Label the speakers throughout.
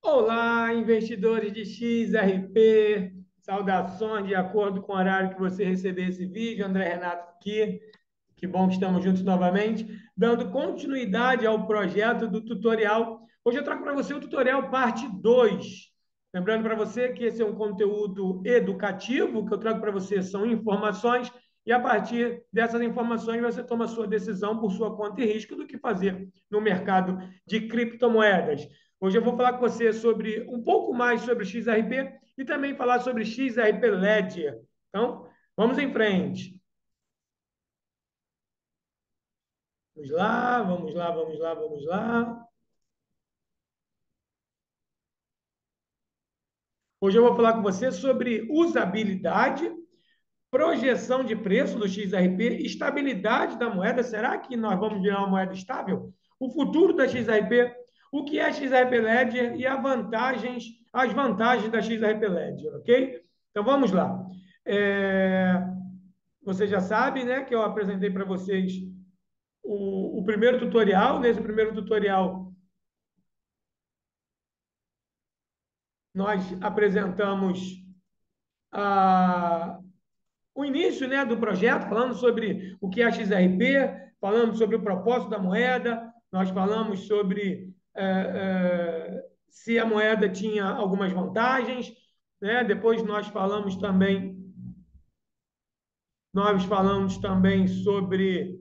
Speaker 1: Olá, investidores de XRP. Saudações de acordo com o horário que você receber esse vídeo. André Renato aqui. Que bom que estamos juntos novamente, dando continuidade ao projeto do tutorial. Hoje eu trago para você o tutorial parte 2. Lembrando para você que esse é um conteúdo educativo, o que eu trago para você são informações, e a partir dessas informações você toma a sua decisão por sua conta e risco do que fazer no mercado de criptomoedas. Hoje eu vou falar com você sobre um pouco mais sobre XRP e também falar sobre XRP Ledger. Então, vamos em frente. Vamos lá, vamos lá, vamos lá, vamos lá. Hoje eu vou falar com você sobre usabilidade, projeção de preço do XRP, estabilidade da moeda. Será que nós vamos virar uma moeda estável? O futuro da XRP, o que é XRP Ledger e as vantagens da XRP Ledger, ok? Então vamos lá. Você já sabe, né, que eu apresentei para vocês o primeiro tutorial. Nesse primeiro tutorial, nós apresentamos a, o início, né, do projeto, falando sobre o que é a XRP, falando sobre o propósito da moeda, nós falamos sobre se a moeda tinha algumas vantagens, né? Depois nós falamos também sobre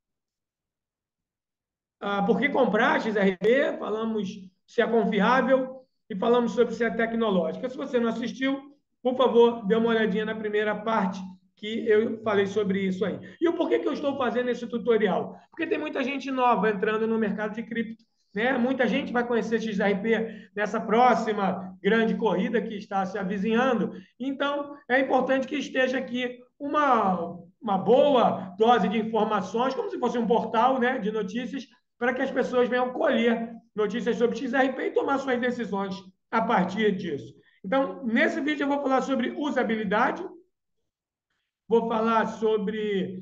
Speaker 1: por que comprar a XRP, falamos se é confiável e falamos sobre se é tecnológica. Se você não assistiu, por favor, dê uma olhadinha na primeira parte que eu falei sobre isso aí. E o porquê que eu estou fazendo esse tutorial? Porque tem muita gente nova entrando no mercado de cripto. Né? Muita gente vai conhecer XRP nessa próxima grande corrida que está se avizinhando. Então, é importante que esteja aqui uma boa dose de informações, como se fosse um portal, né, de notícias, para que as pessoas venham colher notícias sobre XRP e tomar suas decisões a partir disso. Então, nesse vídeo eu vou falar sobre usabilidade, vou falar sobre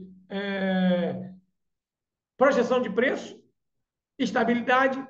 Speaker 1: projeção de preço, estabilidade,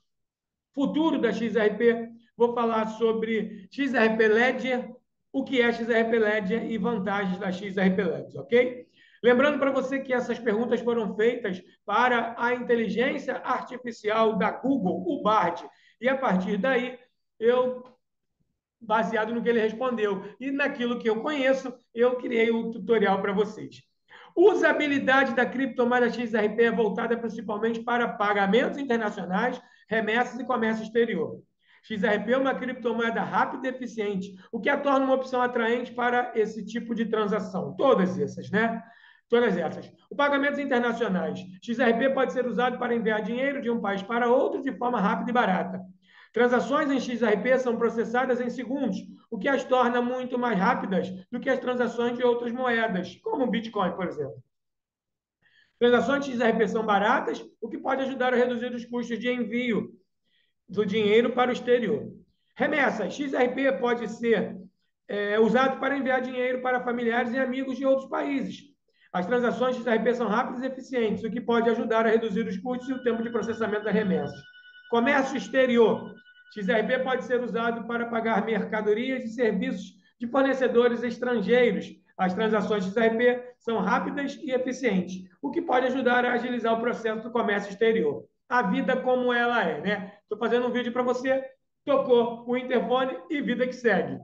Speaker 1: futuro da XRP, vou falar sobre XRP Ledger, o que é XRP Ledger e vantagens da XRP Ledger, ok? Lembrando para você que essas perguntas foram feitas para a inteligência artificial da Google, o Bard, e a partir daí eu, baseado no que ele respondeu e naquilo que eu conheço, eu criei um tutorial para vocês. Usabilidade da criptomoeda XRP é voltada principalmente para pagamentos internacionais, remessas e comércio exterior. XRP é uma criptomoeda rápida e eficiente, o que a torna uma opção atraente para esse tipo de transação. Todas essas, né? Todas essas. Os pagamentos internacionais. XRP pode ser usado para enviar dinheiro de um país para outro de forma rápida e barata. Transações em XRP são processadas em segundos, o que as torna muito mais rápidas do que as transações de outras moedas, como o Bitcoin, por exemplo. Transações de XRP são baratas, o que pode ajudar a reduzir os custos de envio do dinheiro para o exterior. Remessa. XRP pode ser usado para enviar dinheiro para familiares e amigos de outros países. As transações de XRP são rápidas e eficientes, o que pode ajudar a reduzir os custos e o tempo de processamento das remessas. Comércio exterior. XRP pode ser usado para pagar mercadorias e serviços de fornecedores estrangeiros. As transações de XRP são rápidas e eficientes, o que pode ajudar a agilizar o processo do comércio exterior. A vida como ela é, né? Estou fazendo um vídeo para você, tocou o interfone e vida que segue.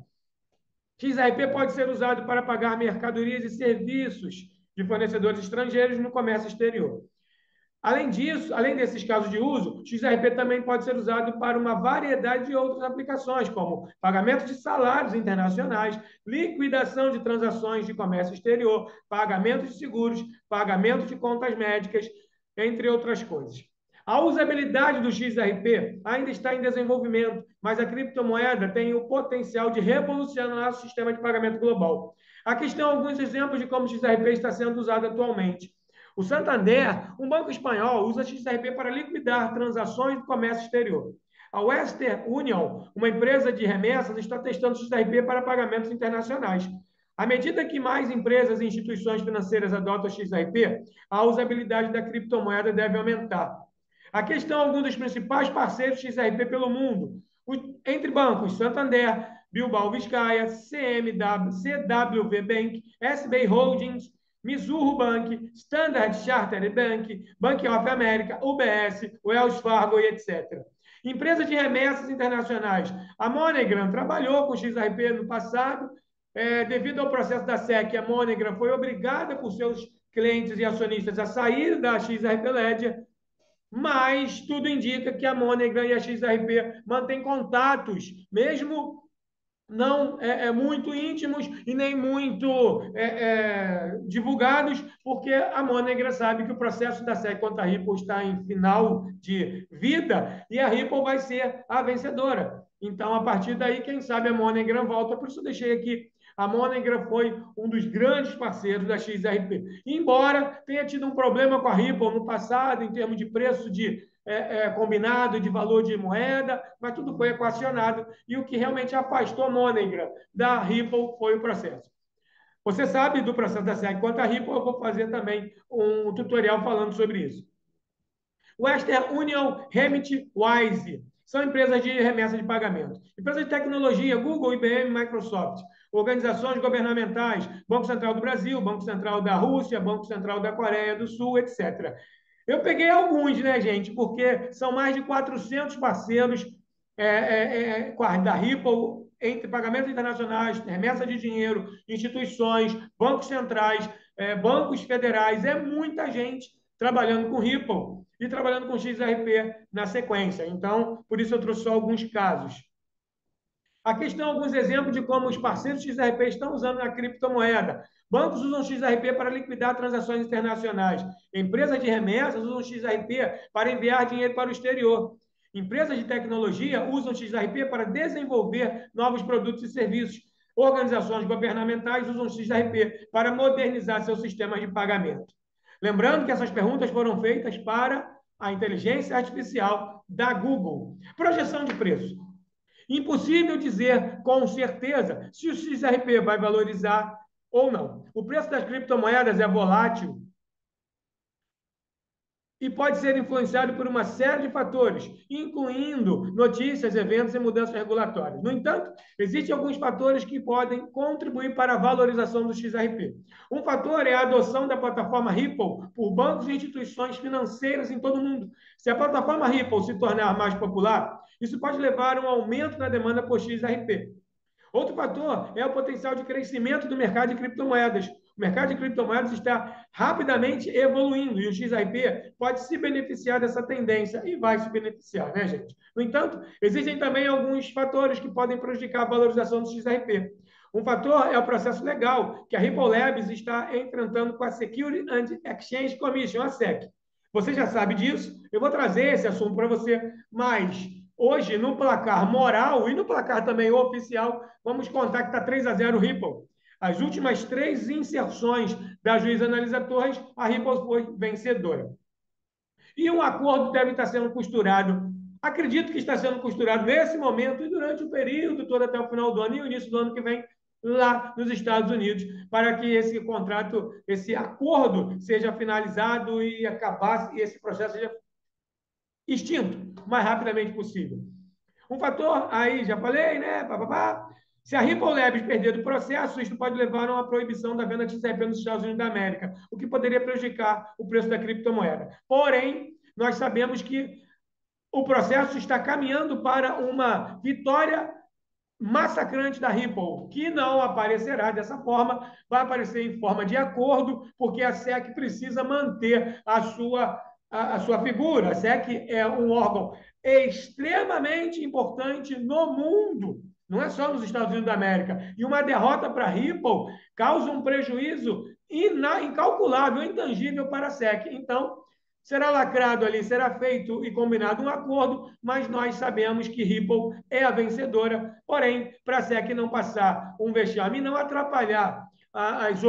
Speaker 1: XRP pode ser usado para pagar mercadorias e serviços de fornecedores estrangeiros no comércio exterior. Além disso, além desses casos de uso, XRP também pode ser usado para uma variedade de outras aplicações, como pagamento de salários internacionais, liquidação de transações de comércio exterior, pagamento de seguros, pagamento de contas médicas, entre outras coisas. A usabilidade do XRP ainda está em desenvolvimento, mas a criptomoeda tem o potencial de revolucionar o sistema de pagamento global. Aqui estão alguns exemplos de como o XRP está sendo usado atualmente. O Santander, um banco espanhol, usa XRP para liquidar transações do comércio exterior. A Western Union, uma empresa de remessas, está testando XRP para pagamentos internacionais. À medida que mais empresas e instituições financeiras adotam XRP, a usabilidade da criptomoeda deve aumentar. Aqui estão alguns dos principais parceiros XRP pelo mundo. entre bancos, Santander, Bilbao Vizcaya, CMW, CWB Bank, SBI Holdings, Mizuho Bank, Standard Chartered Bank, Bank of America, UBS, Wells Fargo e etc. Empresas de remessas internacionais. A MoneyGram trabalhou com o XRP no passado. Devido ao processo da SEC, a MoneyGram foi obrigada por seus clientes e acionistas a sair da XRP Ledger, mas tudo indica que a MoneyGram e a XRP mantêm contatos, mesmo não muito íntimos e nem muito divulgados, porque a MoneyGram sabe que o processo da SEC contra a Ripple está em final de vida e a Ripple vai ser a vencedora. Então, a partir daí, quem sabe a MoneyGram volta. Por isso eu deixei aqui. A MoneyGram foi um dos grandes parceiros da XRP. Embora tenha tido um problema com a Ripple no passado, em termos de preço de combinado, de valor de moeda, mas tudo foi equacionado. E o que realmente afastou a MoneyGram da Ripple foi o processo. Você sabe do processo da SEC contra a Ripple, eu vou fazer também um tutorial falando sobre isso. Western Union, Remit, Wise. São empresas de remessa de pagamento. Empresas de tecnologia, Google, IBM, Microsoft. Organizações governamentais, Banco Central do Brasil, Banco Central da Rússia, Banco Central da Coreia do Sul, etc. Eu peguei alguns, né, gente? Porque são mais de 400 parceiros da Ripple, entre pagamentos internacionais, remessa de dinheiro, instituições, bancos centrais, bancos federais. É muita gente trabalhando com Ripple e trabalhando com XRP na sequência. Então, por isso eu trouxe só alguns casos. Aqui estão alguns exemplos de como os parceiros XRP estão usando a criptomoeda. Bancos usam XRP para liquidar transações internacionais. Empresas de remessas usam XRP para enviar dinheiro para o exterior. Empresas de tecnologia usam XRP para desenvolver novos produtos e serviços. Organizações governamentais usam XRP para modernizar seus sistemas de pagamento. Lembrando que essas perguntas foram feitas para a inteligência artificial da Google. Projeção de preço. Impossível dizer com certeza se o XRP vai valorizar ou não. O preço das criptomoedas é volátil e pode ser influenciado por uma série de fatores, incluindo notícias, eventos e mudanças regulatórias. No entanto, existem alguns fatores que podem contribuir para a valorização do XRP. Um fator é a adoção da plataforma Ripple por bancos e instituições financeiras em todo o mundo. Se a plataforma Ripple se tornar mais popular, isso pode levar a um aumento na demanda por XRP. Outro fator é o potencial de crescimento do mercado de criptomoedas. O mercado de criptomoedas está rapidamente evoluindo e o XRP pode se beneficiar dessa tendência e vai se beneficiar, né, gente? No entanto, existem também alguns fatores que podem prejudicar a valorização do XRP. Um fator é o processo legal que a Ripple Labs está enfrentando com a Securities and Exchange Commission, a SEC. Você já sabe disso, eu vou trazer esse assunto para você, mas hoje, no placar moral e no placar também oficial, vamos contar que está 3-0 Ripple. As últimas 3 inserções da juíza Analisa Torres, a Ripple foi vencedora. E um acordo deve estar sendo costurado, acredito que está sendo costurado nesse momento e durante o período todo até o final do ano e o início do ano que vem, lá nos Estados Unidos, para que esse contrato, esse acordo seja finalizado e acabasse, e esse processo seja extinto o mais rapidamente possível. Um fator, aí já falei, né? Se a Ripple Labs perder do processo, isso pode levar a uma proibição da venda de XRP nos Estados Unidos da América, o que poderia prejudicar o preço da criptomoeda. Porém, nós sabemos que o processo está caminhando para uma vitória massacrante da Ripple, que não aparecerá dessa forma, vai aparecer em forma de acordo, porque a SEC precisa manter a sua figura. A SEC é um órgão extremamente importante no mundo, não é só nos Estados Unidos da América. E uma derrota para a Ripple causa um prejuízo incalculável, intangível para a SEC. Então, será lacrado ali, será feito e combinado um acordo, mas nós sabemos que Ripple é a vencedora. Porém, para a SEC não passar um vexame e não atrapalhar as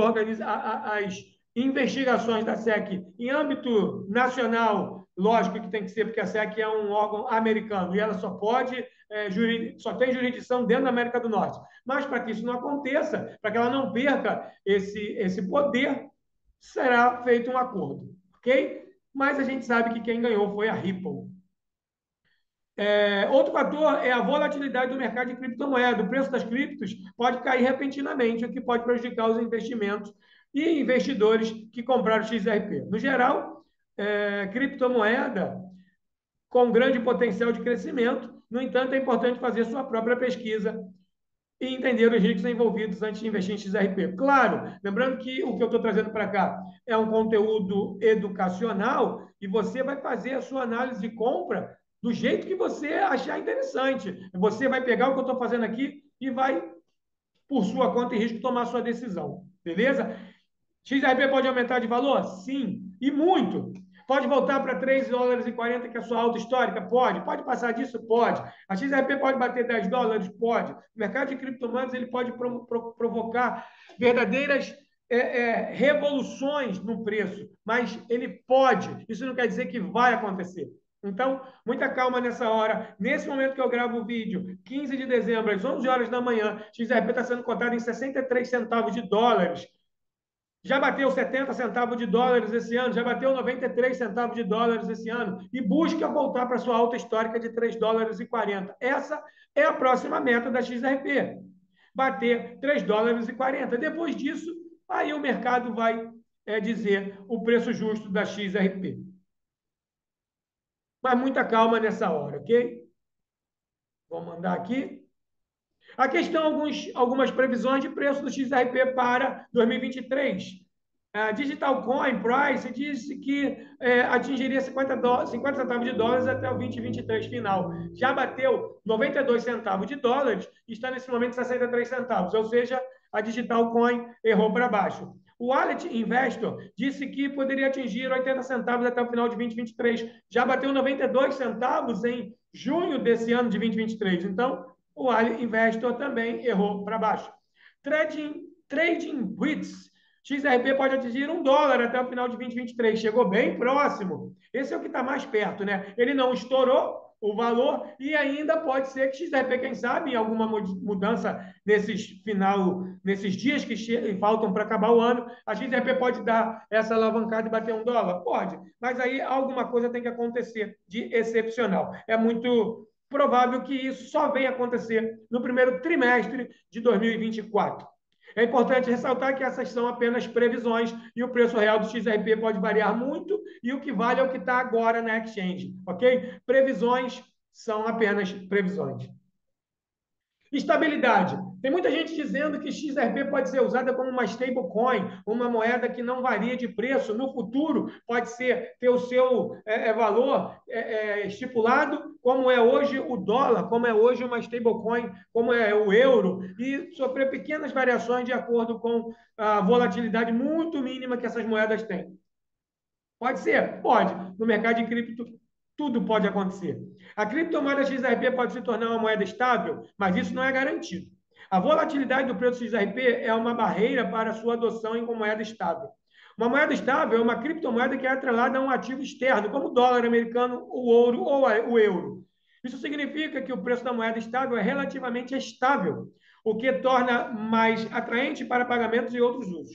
Speaker 1: investigações da SEC em âmbito nacional, lógico que tem que ser, porque a SEC é um órgão americano e ela só tem jurisdição dentro da América do Norte. Mas para que isso não aconteça, para que ela não perca esse poder, será feito um acordo, ok? Mas a gente sabe que quem ganhou foi a Ripple. Outro fator é a volatilidade do mercado de criptomoeda. O preço das criptos pode cair repentinamente, o que pode prejudicar os investimentos e investidores que compraram XRP. No geral, criptomoeda com grande potencial de crescimento. No entanto, é importante fazer sua própria pesquisa e entender os riscos envolvidos antes de investir em XRP. Claro, lembrando que o que eu estou trazendo para cá é um conteúdo educacional e você vai fazer a sua análise de compra do jeito que você achar interessante. Você vai pegar o que eu estou fazendo aqui e vai, por sua conta e risco, tomar a sua decisão. Beleza? XRP pode aumentar de valor? Sim, e muito. Pode voltar para 3 dólares e 40, que é a sua alta histórica? Pode. Pode passar disso? Pode. A XRP pode bater 10 dólares? Pode. O mercado de criptomoedas ele pode provocar verdadeiras revoluções no preço, mas ele pode. Isso não quer dizer que vai acontecer. Então, muita calma nessa hora. Nesse momento que eu gravo o vídeo, 15 de dezembro, às 11 horas da manhã, XRP está sendo cotado em 63 centavos de dólares. Já bateu 70 centavos de dólares esse ano, já bateu 93 centavos de dólares esse ano, e busca voltar para sua alta histórica de 3 dólares e 40. Essa é a próxima meta da XRP, bater 3 dólares e 40. Depois disso, aí o mercado vai dizer o preço justo da XRP. Mas muita calma nessa hora, ok? Vou mandar aqui. Aqui estão algumas previsões de preço do XRP para 2023. A Digital Coin Price disse que atingiria 50 centavos de dólares até o 2023 final. Já bateu 92 centavos de dólares e está nesse momento 63 centavos, ou seja, a Digital Coin errou para baixo. O Wallet Investor disse que poderia atingir 80 centavos até o final de 2023. Já bateu 92 centavos em junho desse ano de 2023. Então, o Wallet Investor também errou para baixo. Trading Wits, XRP pode atingir 1 dólar até o final de 2023. Chegou bem próximo. Esse é o que está mais perto, né? Ele não estourou o valor e ainda pode ser que XRP, quem sabe, em alguma mudança nesses dias que faltam para acabar o ano, a XRP pode dar essa alavancada e bater 1 dólar? Pode. Mas aí alguma coisa tem que acontecer de excepcional. É muito provável que isso só venha acontecer no primeiro trimestre de 2024. É importante ressaltar que essas são apenas previsões e o preço real do XRP pode variar muito e o que vale é o que está agora na exchange, ok? Previsões são apenas previsões. Estabilidade. Tem muita gente dizendo que XRP pode ser usada como uma stablecoin, uma moeda que não varia de preço. No futuro, pode ter o seu valor estipulado, como é hoje o dólar, como é hoje uma stablecoin, como é o euro, e sofrer pequenas variações de acordo com a volatilidade muito mínima que essas moedas têm. Pode ser? Pode. No mercado de cripto, tudo pode acontecer. A criptomoeda XRP pode se tornar uma moeda estável, mas isso não é garantido. A volatilidade do preço XRP é uma barreira para a sua adoção em como moeda estável. Uma moeda estável é uma criptomoeda que é atrelada a um ativo externo, como o dólar americano, o ouro ou o euro. Isso significa que o preço da moeda estável é relativamente estável, o que torna mais atraente para pagamentos e outros usos.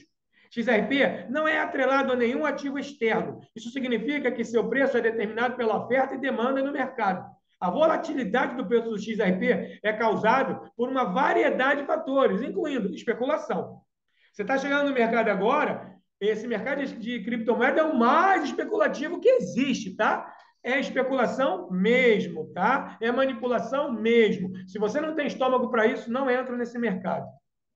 Speaker 1: XRP não é atrelado a nenhum ativo externo. Isso significa que seu preço é determinado pela oferta e demanda no mercado. A volatilidade do preço do XRP é causada por uma variedade de fatores, incluindo especulação. Você está chegando no mercado agora, esse mercado de criptomoeda é o mais especulativo que existe, tá? É especulação mesmo, tá? É manipulação mesmo. Se você não tem estômago para isso, não entra nesse mercado.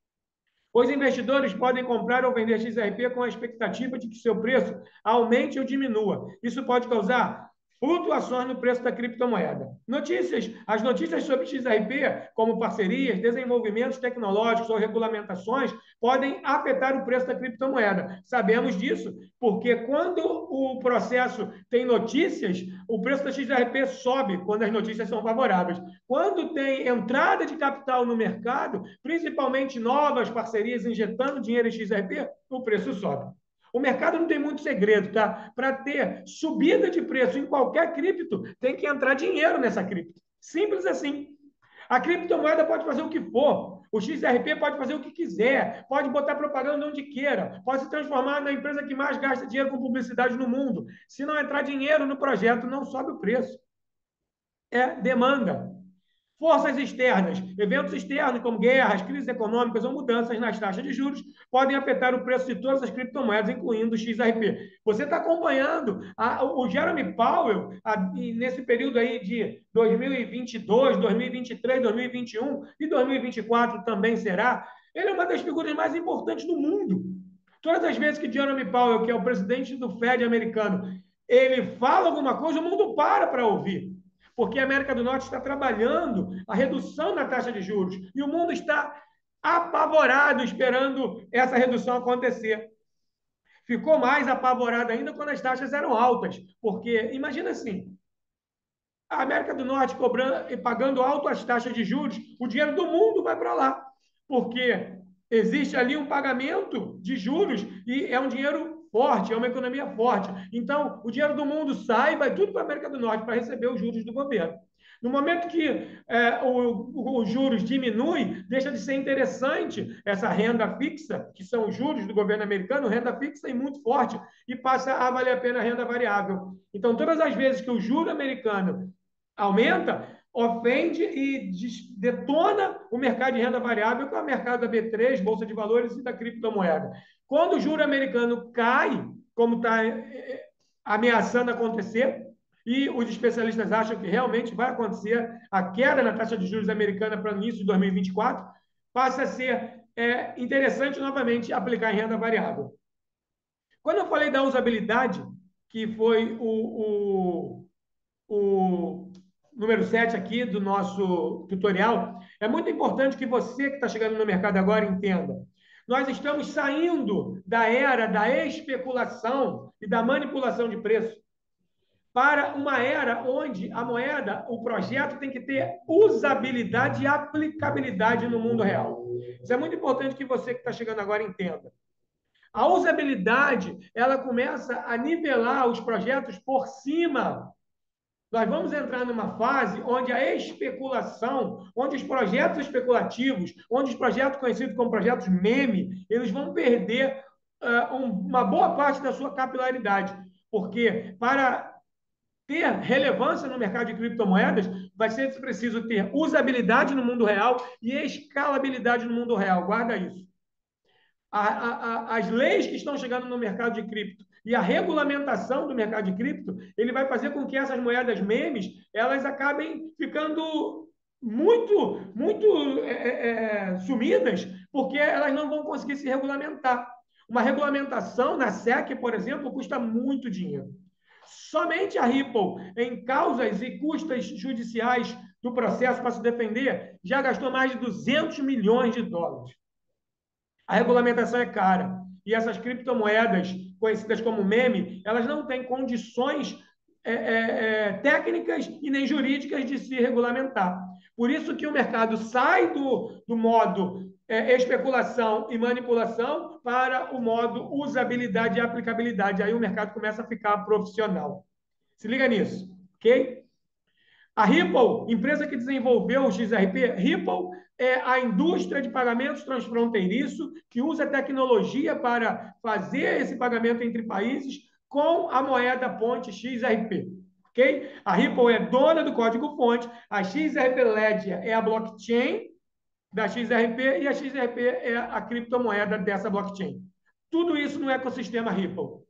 Speaker 1: Os investidores podem comprar ou vender XRP com a expectativa de que seu preço aumente ou diminua. Isso pode causar flutuações no preço da criptomoeda. As notícias sobre XRP, como parcerias, desenvolvimentos tecnológicos ou regulamentações, podem afetar o preço da criptomoeda. Sabemos disso porque quando o processo tem notícias, o preço da XRP sobe quando as notícias são favoráveis. Quando tem entrada de capital no mercado, principalmente novas parcerias injetando dinheiro em XRP, o preço sobe. O mercado não tem muito segredo, tá? Para ter subida de preço em qualquer cripto, tem que entrar dinheiro nessa cripto. Simples assim. A criptomoeda pode fazer o que for. O XRP pode fazer o que quiser. Pode botar propaganda onde queira. Pode se transformar na empresa que mais gasta dinheiro com publicidade no mundo. Se não entrar dinheiro no projeto, não sobe o preço. é demanda. Forças externas, eventos externos como guerras, crises econômicas ou mudanças nas taxas de juros podem afetar o preço de todas as criptomoedas, incluindo o XRP. Você está acompanhando o Jeremy Powell nesse período aí de 2022, 2023, 2021 e 2024 também será. Ele é uma das figuras mais importantes do mundo. Todas as vezes que Jeremy Powell, que é o presidente do Fed americano, ele fala alguma coisa, o mundo para ouvir, porque a América do Norte está trabalhando a redução na taxa de juros e o mundo está apavorado esperando essa redução acontecer. Ficou mais apavorado ainda quando as taxas eram altas, porque imagina assim, a América do Norte cobrando e pagando altas taxas de juros, o dinheiro do mundo vai para lá, porque existe ali um pagamento de juros e é um dinheiro forte, é uma economia forte. Então, o dinheiro do mundo sai, vai tudo para a América do Norte para receber os juros do governo. No momento que os juros diminuem, deixa de ser interessante essa renda fixa, que são os juros do governo americano, renda fixa e muito forte, e passa a valer a pena a renda variável. Então, todas as vezes que o juro americano aumenta, ofende e detona o mercado de renda variável, que é o mercado da B3, Bolsa de Valores e da criptomoeda. Quando o juro americano cai, como está ameaçando acontecer, e os especialistas acham que realmente vai acontecer a queda na taxa de juros americana para o início de 2024, passa a ser interessante novamente aplicar em renda variável. Quando eu falei da usabilidade, que foi o número 7 aqui do nosso tutorial, é muito importante que você que está chegando no mercado agora entenda. Nós estamos saindo da era da especulação e da manipulação de preço para uma era onde a moeda, o projeto tem que ter usabilidade e aplicabilidade no mundo real. Isso é muito importante que você que está chegando agora entenda. A usabilidade, ela começa a nivelar os projetos por cima. Nós vamos entrar numa fase onde a especulação, onde os projetos especulativos, onde os projetos conhecidos como projetos meme, eles vão perder uma boa parte da sua capilaridade. Porque para ter relevância no mercado de criptomoedas, vai ser preciso ter usabilidade no mundo real e escalabilidade no mundo real. Guarda isso. As leis que estão chegando no mercado de cripto e a regulamentação do mercado de cripto, ele vai fazer com que essas moedas memes elas acabem ficando muito sumidas, porque elas não vão conseguir se regulamentar. Uma regulamentação na SEC, por exemplo, custa muito dinheiro. Somente a Ripple, em causas e custas judiciais do processo para se defender, já gastou mais de 200 milhões de dólares. A regulamentação é cara. E essas criptomoedas, conhecidas como meme, elas não têm condições técnicas e nem jurídicas de se regulamentar. Por isso que o mercado sai do modo especulação e manipulação para o modo usabilidade e aplicabilidade. Aí o mercado começa a ficar profissional. Se liga nisso, ok? A Ripple, empresa que desenvolveu o XRP, Ripple é a indústria de pagamentos transfronteiriço que usa tecnologia para fazer esse pagamento entre países com a moeda ponte XRP. Okay? A Ripple é dona do código-fonte, a XRP Ledger é a blockchain da XRP e a XRP é a criptomoeda dessa blockchain. Tudo isso no ecossistema Ripple.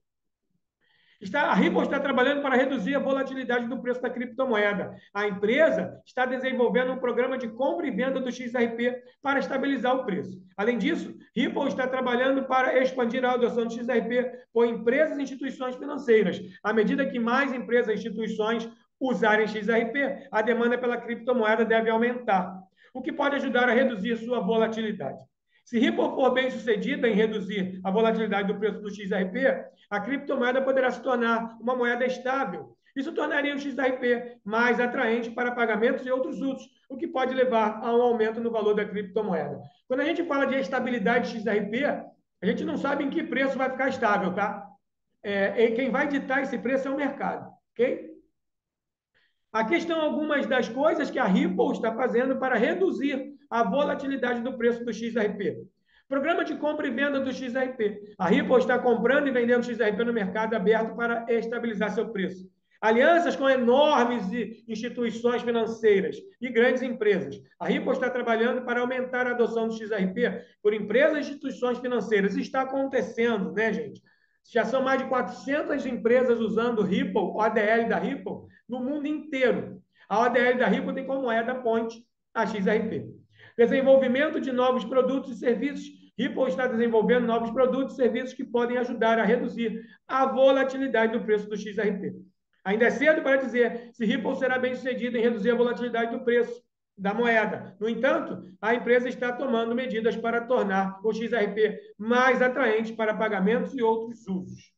Speaker 1: A Ripple está trabalhando para reduzir a volatilidade do preço da criptomoeda. A empresa está desenvolvendo um programa de compra e venda do XRP para estabilizar o preço. Além disso, Ripple está trabalhando para expandir a adoção do XRP por empresas e instituições financeiras. À medida que mais empresas e instituições usarem XRP, a demanda pela criptomoeda deve aumentar, o que pode ajudar a reduzir sua volatilidade. Se Ripple for bem sucedida em reduzir a volatilidade do preço do XRP, a criptomoeda poderá se tornar uma moeda estável. Isso tornaria o XRP mais atraente para pagamentos e outros usos, o que pode levar a um aumento no valor da criptomoeda. Quando a gente fala de estabilidade XRP, a gente não sabe em que preço vai ficar estável, tá? Quem vai ditar esse preço é o mercado, ok? Aqui estão algumas das coisas que a Ripple está fazendo para reduzir a volatilidade do preço do XRP. Programa de compra e venda do XRP. A Ripple está comprando e vendendo XRP no mercado aberto para estabilizar seu preço. Alianças com enormes instituições financeiras e grandes empresas. A Ripple está trabalhando para aumentar a adoção do XRP por empresas e instituições financeiras. Isso está acontecendo, né, gente? Já são mais de 400 empresas usando Ripple, ODL da Ripple, no mundo inteiro. A ODL da Ripple tem como moeda ponte a XRP. Desenvolvimento de novos produtos e serviços. Ripple está desenvolvendo novos produtos e serviços que podem ajudar a reduzir a volatilidade do preço do XRP. Ainda é cedo para dizer se Ripple será bem sucedida em reduzir a volatilidade do preço da moeda. No entanto, a empresa está tomando medidas para tornar o XRP mais atraente para pagamentos e outros usos.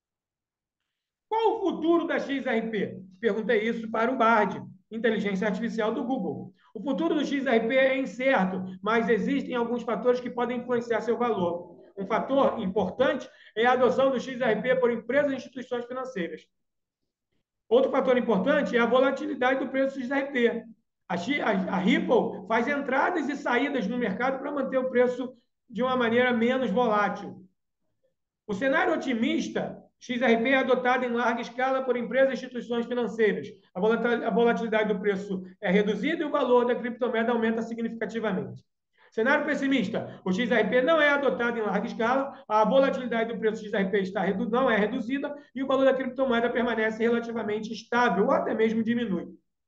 Speaker 1: Qual o futuro da XRP? Perguntei isso para o Bard, inteligência artificial do Google. O futuro do XRP é incerto, mas existem alguns fatores que podem influenciar seu valor. Um fator importante é a adoção do XRP por empresas e instituições financeiras. Outro fator importante é a volatilidade do preço do XRP. A Ripple faz entradas e saídas no mercado para manter o preço de uma maneira menos volátil. O cenário otimista, XRP é adotado em larga escala por empresas e instituições financeiras. A volatilidade do preço é reduzida e o valor da criptomoeda aumenta significativamente. Cenário pessimista, o XRP não é adotado em larga escala, a volatilidade do preço do XRP não é reduzida e o valor da criptomoeda permanece relativamente estável ou até mesmo diminui.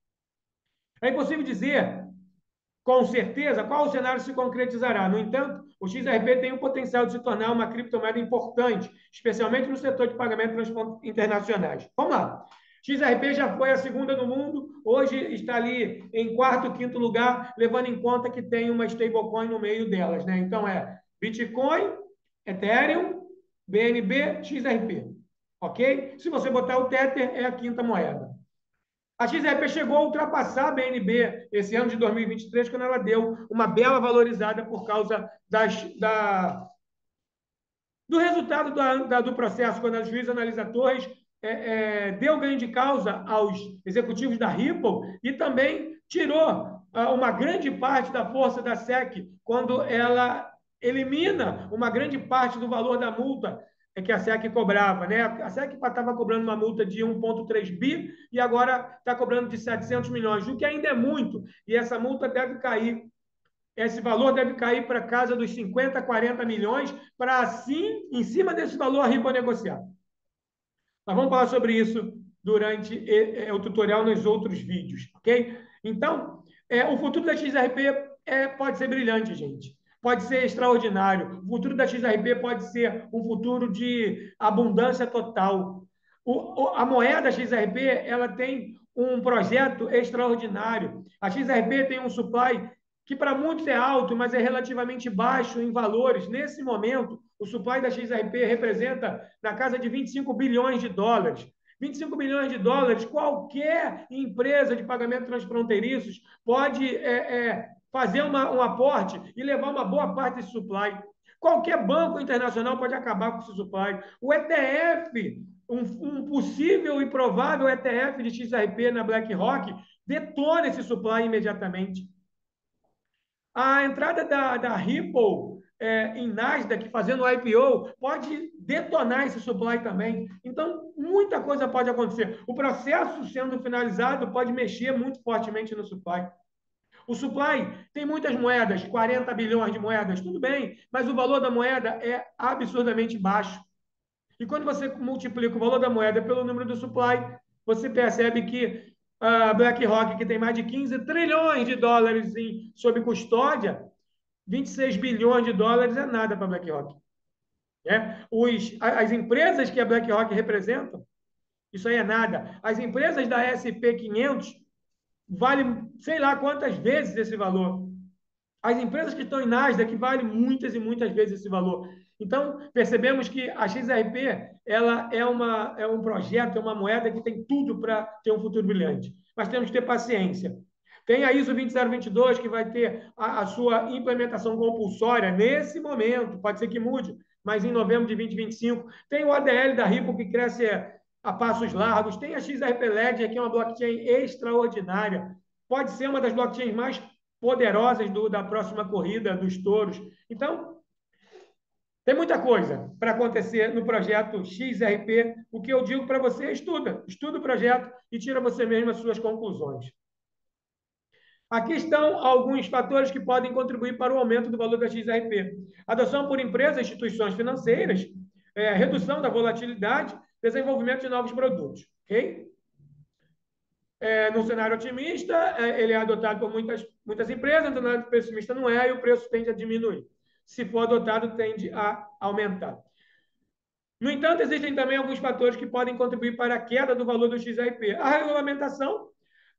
Speaker 1: É impossível dizer com certeza qual o cenário se concretizará. No entanto, o XRP tem o potencial de se tornar uma criptomoeda importante, especialmente no setor de pagamentos internacionais. Vamos lá. XRP já foi a segunda no mundo, hoje está ali em quarto, quinto lugar, levando em conta que tem uma stablecoin no meio delas, né? Então é Bitcoin, Ethereum, BNB, XRP, ok? Se você botar o Tether, é a quinta moeda. A XRP chegou a ultrapassar a BNB esse ano de 2023, quando ela deu uma bela valorizada por causa do resultado do processo, quando a juíza Analisa Torres deu ganho de causa aos executivos da Ripple e também tirou uma grande parte da força da SEC, quando ela elimina uma grande parte do valor da multa que a SEC cobrava, né? A SEC estava cobrando uma multa de 1,3 bi e agora está cobrando de 700 milhões, o que ainda é muito, e essa multa deve cair. Esse valor deve cair para casa dos 50, 40 milhões, para assim, em cima desse valor, a Ripple negociar. Nós vamos falar sobre isso durante o tutorial nos outros vídeos, ok? Então, o futuro da XRP pode ser brilhante, gente. Pode ser extraordinário. O futuro da XRP pode ser um futuro de abundância total. A moeda XRP ela tem um projeto extraordinário. A XRP tem um supply que para muitos é alto, mas é relativamente baixo em valores. Nesse momento, o supply da XRP representa na casa de 25 bilhões de dólares. 25 bilhões de dólares, qualquer empresa de pagamento transfronteiriços pode fazer um aporte e levar uma boa parte desse supply. Qualquer banco internacional pode acabar com esse supply. O ETF, um possível e provável ETF de XRP na BlackRock, detona esse supply imediatamente. A entrada da Ripple em Nasdaq, fazendo IPO, pode detonar esse supply também. Então, muita coisa pode acontecer. O processo sendo finalizado pode mexer muito fortemente no supply. O supply tem muitas moedas, 40 bilhões de moedas, tudo bem, mas o valor da moeda é absurdamente baixo. E quando você multiplica o valor da moeda pelo número do supply, você percebe que a BlackRock, que tem mais de 15 trilhões de dólares sob custódia, 26 bilhões de dólares é nada para a BlackRock. As empresas que a BlackRock representa, isso aí é nada. As empresas da SP500 valem sei lá quantas vezes esse valor. As empresas que estão em Nasdaq valem muitas e muitas vezes esse valor. Então, percebemos que a XRP ela é um projeto, é uma moeda que tem tudo para ter um futuro brilhante. Mas temos que ter paciência. Tem a ISO 20022, que vai ter a sua implementação compulsória nesse momento, pode ser que mude, mas em novembro de 2025. Tem o ADL da Ripple, que cresce a passos largos. Tem a XRP Ledger, que é uma blockchain extraordinária. Pode ser uma das blockchains mais poderosas da próxima corrida dos touros. Então, Tem muita coisa para acontecer no projeto XRP. O que eu digo para você é estuda o projeto e tira você mesmo as suas conclusões. Aqui estão alguns fatores que podem contribuir para o aumento do valor da XRP. Adoção por empresas e instituições financeiras, redução da volatilidade, desenvolvimento de novos produtos. Ok? No cenário otimista, ele é adotado por muitas empresas, no cenário pessimista não é, e o preço tende a diminuir. Se for adotado, tende a aumentar. No entanto, existem também alguns fatores que podem contribuir para a queda do valor do XRP. A regulamentação,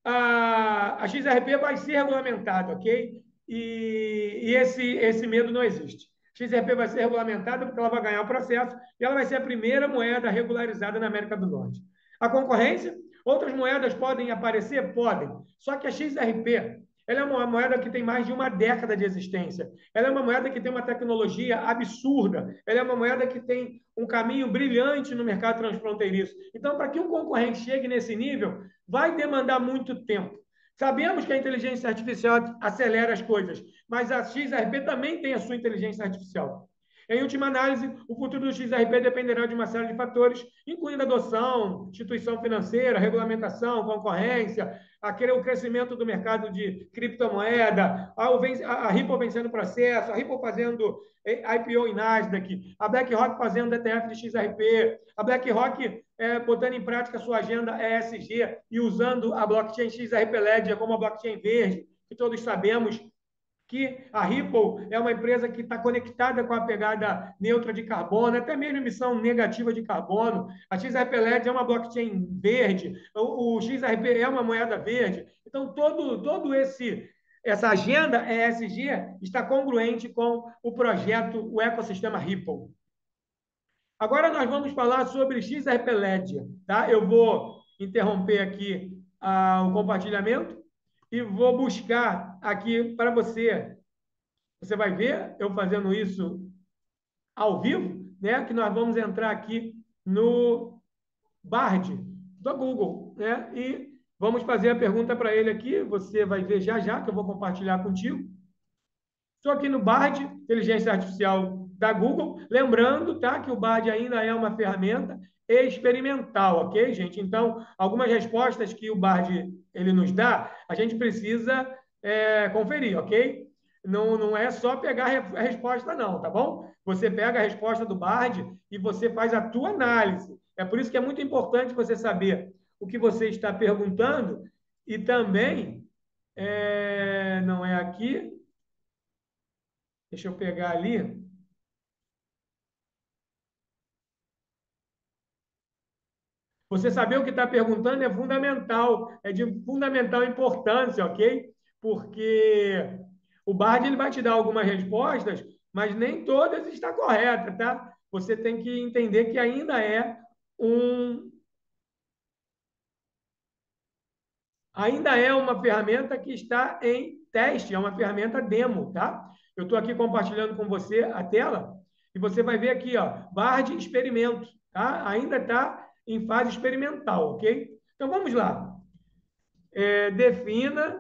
Speaker 1: a XRP vai ser regulamentada, ok? E esse medo não existe. A XRP vai ser regulamentada porque ela vai ganhar o processo e ela vai ser a primeira moeda regularizada na América do Norte. A concorrência, outras moedas podem aparecer? Podem. Só que a XRP, ela é uma moeda que tem mais de uma década de existência. Ela é uma moeda que tem uma tecnologia absurda. Ela é uma moeda que tem um caminho brilhante no mercado transfronteiriço. Então, para que um concorrente chegue nesse nível, vai demandar muito tempo. Sabemos que a inteligência artificial acelera as coisas, mas a XRP também tem a sua inteligência artificial. Em última análise, o futuro do XRP dependerá de uma série de fatores, incluindo adoção, instituição financeira, regulamentação, concorrência, o crescimento do mercado de criptomoeda, a Ripple vencendo o processo, a Ripple fazendo IPO em Nasdaq, a BlackRock fazendo ETF de XRP, a BlackRock botando em prática a sua agenda ESG e usando a blockchain XRP Ledger como a blockchain verde, que todos sabemos que a Ripple é uma empresa que está conectada com a pegada neutra de carbono, até mesmo emissão negativa de carbono. A XRP Ledger é uma blockchain verde, o XRP é uma moeda verde. Então, essa agenda ESG está congruente com o projeto, o ecossistema Ripple. Agora nós vamos falar sobre XRP Ledger. Tá? Eu vou interromper aqui o compartilhamento e vou buscar aqui para você. Você vai ver eu fazendo isso ao vivo, né? Que nós vamos entrar aqui no Bard do Google, né? E vamos fazer a pergunta para ele aqui. Você vai ver já já que eu vou compartilhar contigo. Estou aqui no Bard, inteligência artificial da Google. Lembrando, tá, que o Bard ainda é uma ferramenta experimental, ok, gente? Então, algumas respostas que o Bard ele nos dá, a gente precisa conferir, ok? Não é só pegar a resposta, não, tá bom? Você pega a resposta do Bard e você faz a tua análise. É por isso que é muito importante você saber o que você está perguntando e também, não é aqui, deixa eu pegar ali. Você saber o que está perguntando é fundamental, é de fundamental importância, ok? Porque o Bard ele vai te dar algumas respostas, mas nem todas estão corretas, tá? Você tem que entender que ainda é uma ferramenta que está em teste, é uma ferramenta demo, tá? Eu estou aqui compartilhando com você a tela e você vai ver aqui, ó, Bard experimento, tá? Ainda está em fase experimental, ok? Então vamos lá. Defina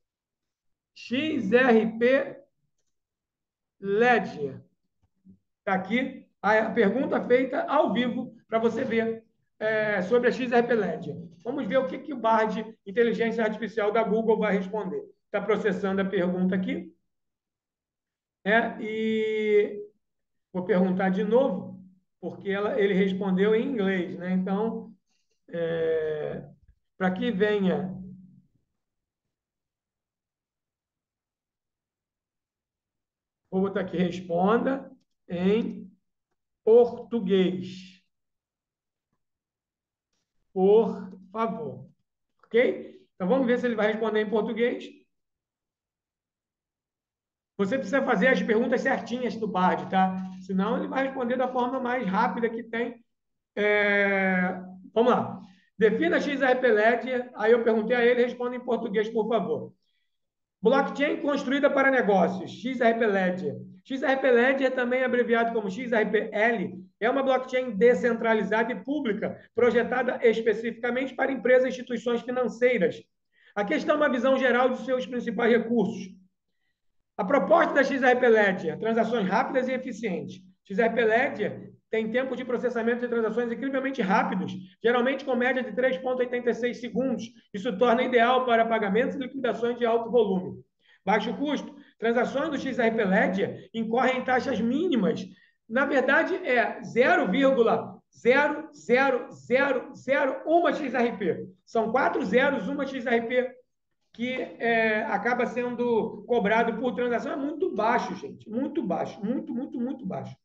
Speaker 1: XRP Ledger. Está aqui a pergunta feita ao vivo para você ver sobre a XRP Ledger. Vamos ver o que o Bard, inteligência artificial da Google, vai responder. Está processando a pergunta aqui. E vou perguntar de novo, porque ele respondeu em inglês, né? Então, para que venha vou botar aqui, responda em português. Por favor. Ok? Então, vamos ver se ele vai responder em português. Você precisa fazer as perguntas certinhas do Bard, tá? Senão, ele vai responder da forma mais rápida que tem. Vamos lá. Defina XRP Ledger. Aí eu perguntei a ele, responda em português, por favor. Blockchain construída para negócios, XRP Ledger. XRP Ledger, também abreviado como XRPL, é uma blockchain descentralizada e pública, projetada especificamente para empresas e instituições financeiras. Aqui está uma visão geral de seus principais recursos. A proposta da XRP Ledger, transações rápidas e eficientes. XRP Ledger tem tempo de processamento de transações incrivelmente rápidos, geralmente com média de 3,86 segundos. Isso torna ideal para pagamentos e liquidações de alto volume. Baixo custo. Transações do XRP Ledger incorrem em taxas mínimas. Na verdade, é 0,00001 XRP. São 4 zeros, uma XRP que acaba sendo cobrado por transação. É muito baixo, gente. Muito baixo. Muito baixo.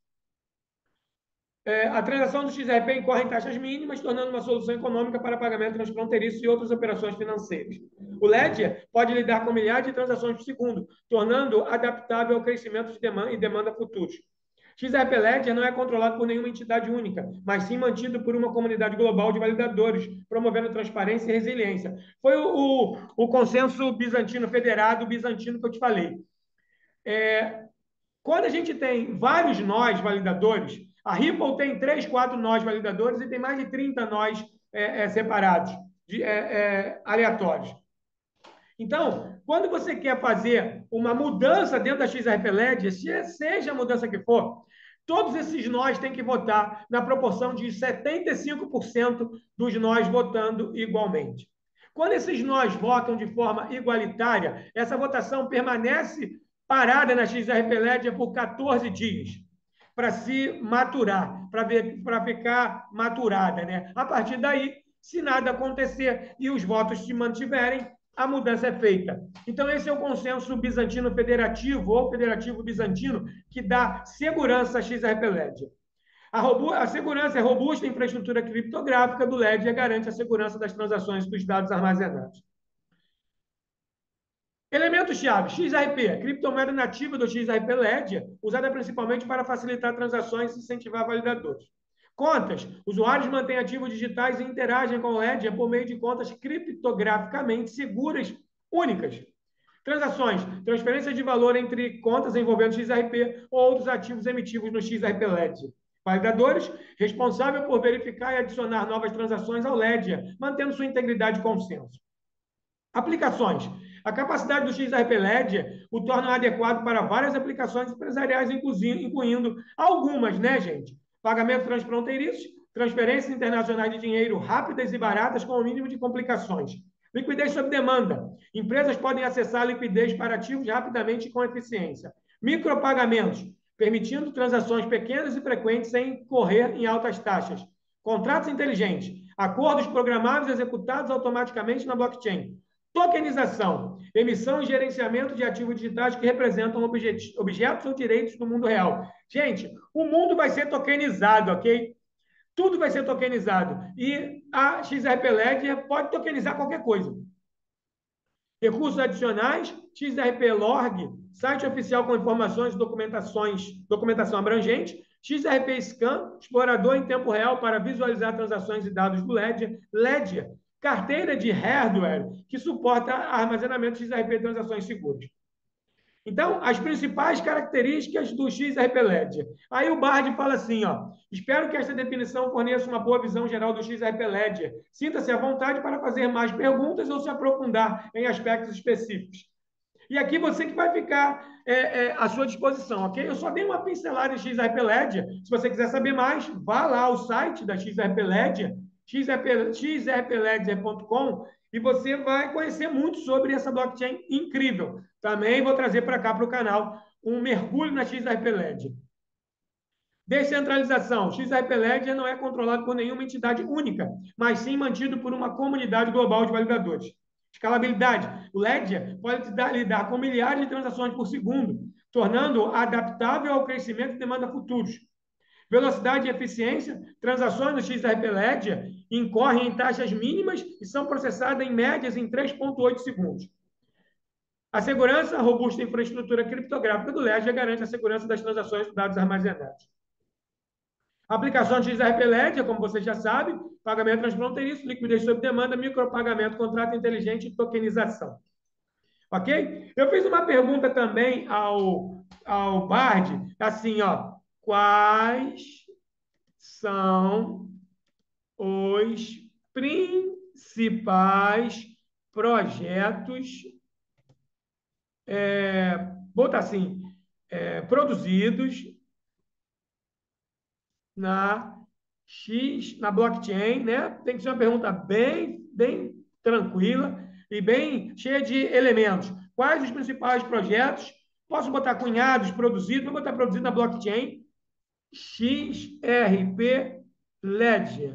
Speaker 1: A transação do XRP incorre em taxas mínimas, tornando uma solução econômica para pagamento transfronteiriço e outras operações financeiras. O Ledger pode lidar com milhares de transações por segundo, tornando adaptável ao crescimento de demanda futuros. XRP Ledger não é controlado por nenhuma entidade única, mas sim mantido por uma comunidade global de validadores, promovendo transparência e resiliência. Foi o consenso bizantino federado bizantino que eu te falei. Quando a gente tem vários nós validadores, a Ripple tem 3, 4 nós validadores e tem mais de 30 nós separados, aleatórios. Então, quando você quer fazer uma mudança dentro da XRP Ledger, seja a mudança que for, todos esses nós têm que votar na proporção de 75% dos nós votando igualmente. Quando esses nós votam de forma igualitária, essa votação permanece parada na XRP Ledger por 14 dias para se maturar, para ficar maturada, né? A partir daí, se nada acontecer e os votos se mantiverem, a mudança é feita. Então, esse é o consenso bizantino federativo ou federativo bizantino que dá segurança à XRP Ledger. A segurança é robusta infraestrutura criptográfica do Ledger garante a segurança das transações dos dados armazenados. Elementos-chave: XRP, criptomoeda nativa do XRP Ledger, usada principalmente para facilitar transações e incentivar validadores. Contas: usuários mantêm ativos digitais e interagem com o Ledger por meio de contas criptograficamente seguras, únicas. Transações: transferência de valor entre contas envolvendo XRP ou outros ativos emitidos no XRP Ledger. Validadores: responsável por verificar e adicionar novas transações ao Ledger, mantendo sua integridade e consenso. Aplicações: a capacidade do XRP Ledger o torna adequado para várias aplicações empresariais, incluindo algumas, né, gente? Pagamentos transfronteiriços, transferências internacionais de dinheiro rápidas e baratas com o mínimo de complicações. Liquidez sob demanda. Empresas podem acessar a liquidez para ativos rapidamente e com eficiência. Micropagamentos, permitindo transações pequenas e frequentes sem correr em altas taxas. Contratos inteligentes, acordos programáveis executados automaticamente na blockchain. Tokenização, emissão e gerenciamento de ativos digitais que representam objetos ou direitos no mundo real. Gente, o mundo vai ser tokenizado, ok? Tudo vai ser tokenizado. E a XRP Ledger pode tokenizar qualquer coisa. Recursos adicionais: XRP Log, site oficial com informações e documentação abrangente. XRP Scan, explorador em tempo real para visualizar transações e dados do Ledger. Ledger, carteira de hardware que suporta armazenamento de XRP e transações seguras. Então, as principais características do XRP Ledger. Aí o Bard fala assim, ó: espero que esta definição forneça uma boa visão geral do XRP Ledger. Sinta-se à vontade para fazer mais perguntas ou se aprofundar em aspectos específicos. E aqui você que vai ficar à sua disposição, ok? Eu só dei uma pincelada em XRP Ledger. Se você quiser saber mais, vá lá ao site da XRP Ledger, xrpledger.com, e você vai conhecer muito sobre essa blockchain incrível. Também vou trazer para cá para o canal um mergulho na XRP Ledger. Descentralização. XRP Ledger não é controlado por nenhuma entidade única, mas sim mantido por uma comunidade global de validadores. Escalabilidade. O Ledger pode lidar com milhares de transações por segundo, tornando adaptável ao crescimento e demanda futuros. Velocidade e eficiência. Transações no XRP Ledger incorrem em taxas mínimas e são processadas em médias em 3,8 segundos. A segurança: a robusta infraestrutura criptográfica do Ledger garante a segurança das transações de dados armazenados. A aplicação de XRP Ledger, como você já sabe: pagamento transfronteiriço, liquidez sob demanda, micropagamento, contrato inteligente e tokenização. Ok? Eu fiz uma pergunta também ao Bard, assim, ó: quais são os principais projetos, vou botar assim, produzidos na blockchain, né? Tem que ser uma pergunta bem tranquila e bem cheia de elementos. Quais os principais projetos? Posso botar cunhados, produzidos, vou botar produzido na blockchain. XRP Ledger.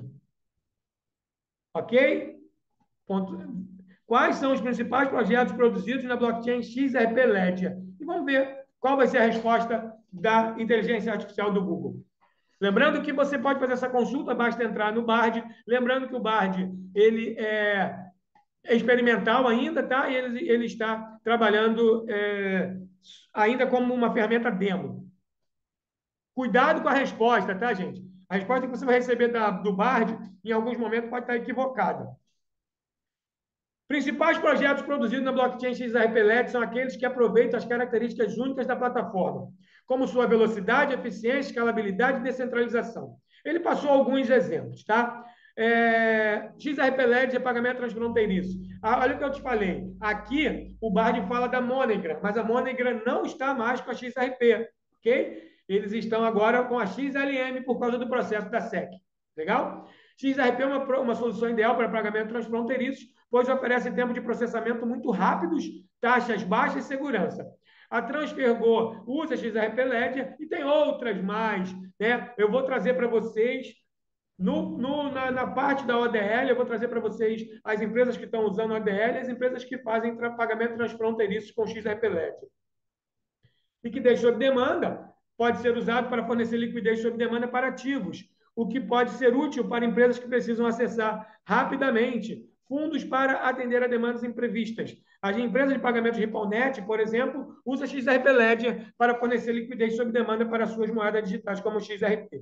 Speaker 1: Ok? Ponto. Quais são os principais projetos produzidos na blockchain XRP Ledger? E vamos ver qual vai ser a resposta da inteligência artificial do Google. Lembrando que você pode fazer essa consulta, basta entrar no Bard. Lembrando que o Bard ele é experimental ainda, tá? E ele está trabalhando ainda como uma ferramenta demo. Cuidado com a resposta, tá, gente? A resposta que você vai receber do Bard, em alguns momentos, pode estar equivocada. Principais projetos produzidos na blockchain XRP Ledger são aqueles que aproveitam as características únicas da plataforma, como sua velocidade, eficiência, escalabilidade e descentralização. Ele passou alguns exemplos, tá? XRP Ledger é pagamento transfronteiriço. Olha o que eu te falei. Aqui, o Bard fala da MoneyGram, mas a MoneyGram não está mais com a XRP, ok? Eles estão agora com a XLM por causa do processo da SEC. Legal? XRP é uma solução ideal para pagamento transfronteiriços, pois oferece tempo de processamento muito rápidos, taxas baixas e segurança. A TransferGo usa XRP Ledger e tem outras mais, né? Eu vou trazer para vocês, na parte da ODL, eu vou trazer para vocês as empresas que estão usando a ODL e as empresas que fazem pagamento transfronteiriços com XRP Ledger. Liquidez sob demanda pode ser usado para fornecer liquidez sob demanda para ativos, o que pode ser útil para empresas que precisam acessar rapidamente fundos para atender a demandas imprevistas. As empresas de pagamento de RippleNet, por exemplo, usam XRP Ledger para fornecer liquidez sob demanda para suas moedas digitais, como o XRP.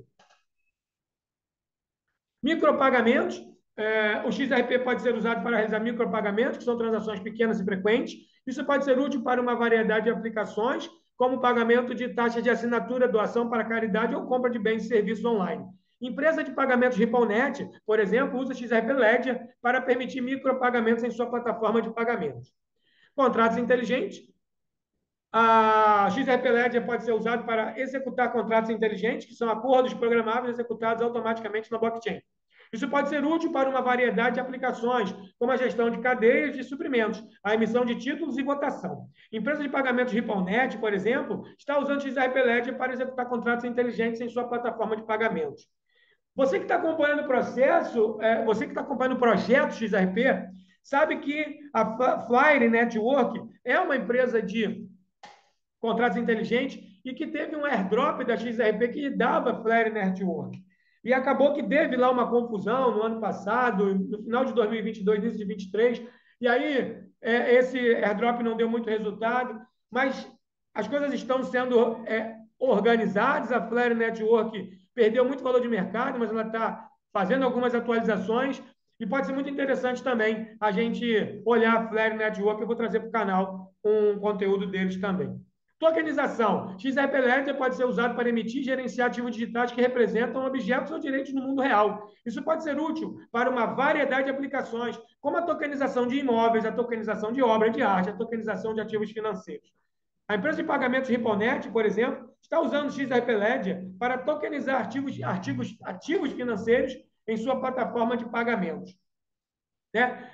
Speaker 1: Micropagamentos. O XRP pode ser usado para realizar micropagamentos, que são transações pequenas e frequentes. Isso pode ser útil para uma variedade de aplicações, como pagamento de taxa de assinatura, doação para caridade ou compra de bens e serviços online. Empresa de pagamentos RippleNet, por exemplo, usa XRP Ledger para permitir micropagamentos em sua plataforma de pagamentos. Contratos inteligentes. A XRP Ledger pode ser usado para executar contratos inteligentes, que são acordos programáveis executados automaticamente na blockchain. Isso pode ser útil para uma variedade de aplicações, como a gestão de cadeias de suprimentos, a emissão de títulos e votação. Empresa de pagamentos RippleNet, por exemplo, está usando XRP Ledger para executar contratos inteligentes em sua plataforma de pagamentos. Você que está acompanhando o processo, você que está acompanhando o projeto XRP, sabe que a Flyer Network é uma empresa de contratos inteligentes e que teve um airdrop da XRP que dava Flare Network. E acabou que teve lá uma confusão no ano passado, no final de 2022, início de 2023, e aí esse airdrop não deu muito resultado, mas as coisas estão sendo organizadas, a Flare Network perdeu muito valor de mercado, mas ela está fazendo algumas atualizações, e pode ser muito interessante também a gente olhar a Flare Network, eu vou trazer para o canal um conteúdo deles também. Tokenização. XRP Ledger pode ser usado para emitir e gerenciar ativos digitais que representam objetos ou direitos no mundo real. Isso pode ser útil para uma variedade de aplicações, como a tokenização de imóveis, a tokenização de obra de arte, a tokenização de ativos financeiros. A empresa de pagamentos RippleNet, por exemplo, está usando o XRP Ledger para tokenizar ativos financeiros em sua plataforma de pagamentos. Né?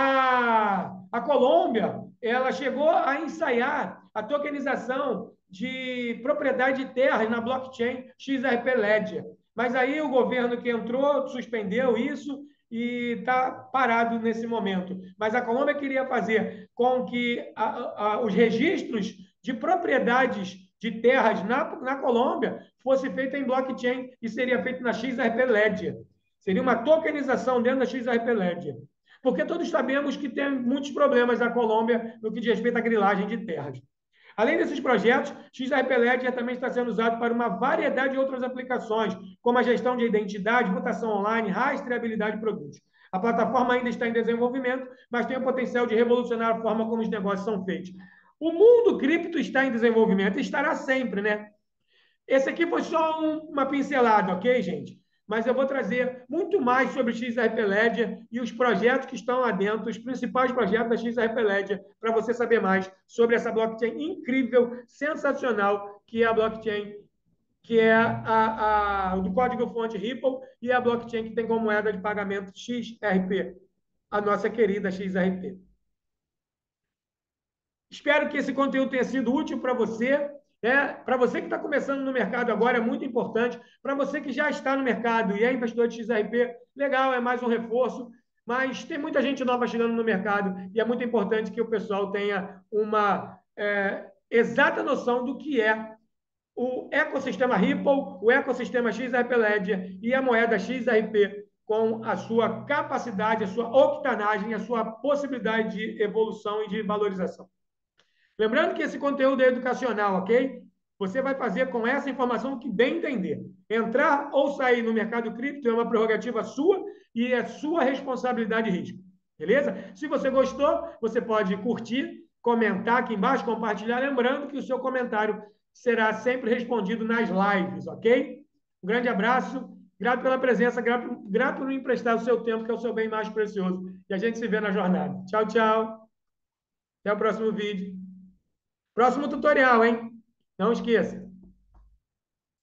Speaker 1: A Colômbia, ela chegou a ensaiar a tokenização de propriedade de terras na blockchain XRP Ledger. Mas aí o governo que entrou suspendeu isso e está parado nesse momento. Mas a Colômbia queria fazer com que os registros de propriedades de terras na Colômbia fosse feito em blockchain e seria feito na XRP Ledger. Seria uma tokenização dentro da XRP Ledger. Porque todos sabemos que tem muitos problemas na Colômbia no que diz respeito à grilagem de terras. Além desses projetos, XRP Ledger também está sendo usado para uma variedade de outras aplicações, como a gestão de identidade, votação online, rastreabilidade de produtos. A plataforma ainda está em desenvolvimento, mas tem o potencial de revolucionar a forma como os negócios são feitos. O mundo cripto está em desenvolvimento e estará sempre, né? Esse aqui foi só uma pincelada, ok, gente? Mas eu vou trazer muito mais sobre o XRP Ledger e os projetos que estão lá dentro, os principais projetos da XRP Ledger, para você saber mais sobre essa blockchain incrível, sensacional, que é a blockchain que é do código-fonte Ripple, e a blockchain que tem como moeda de pagamento XRP, a nossa querida XRP. Espero que esse conteúdo tenha sido útil para você. Para você que está começando no mercado agora, é muito importante. Para você que já está no mercado e é investidor de XRP, legal, é mais um reforço. Mas tem muita gente nova chegando no mercado e é muito importante que o pessoal tenha uma exata noção do que é o ecossistema Ripple, o ecossistema XRP Ledger e a moeda XRP com a sua capacidade, a sua octanagem, a sua possibilidade de evolução e de valorização. Lembrando que esse conteúdo é educacional, ok? Você vai fazer com essa informação que bem entender. Entrar ou sair no mercado cripto é uma prerrogativa sua e é sua responsabilidade e risco. Beleza? Se você gostou, você pode curtir, comentar aqui embaixo, compartilhar. Lembrando que o seu comentário será sempre respondido nas lives, ok? Um grande abraço, grato pela presença, grato por me emprestar o seu tempo, que é o seu bem mais precioso. E a gente se vê na jornada. Tchau, tchau. Até o próximo vídeo. Próximo tutorial, hein? Não esqueça.